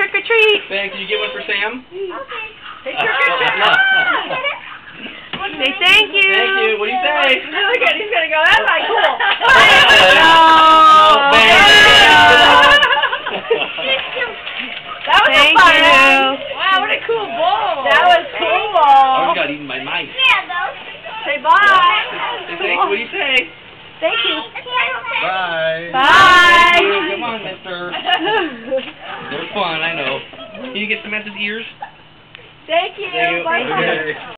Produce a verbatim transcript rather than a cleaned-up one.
trick or treat. Ben, can you get one for Sam? Okay. Say trick or treat. Say thank you. Thank you. What do you say? Look at he's gonna go. That's not cool. No, Ben. That was Thank a fun you. one. Wow, what a cool bowl. That was I cool. already got eaten by mice. Yeah, though. Say bye. Say thank you. What do you say? Thank you. Bye. Bye. Thank you. Come on, mister. They're fun, I know. Can you get Samantha's ears? Thank you. Thank you. Bye. Okay.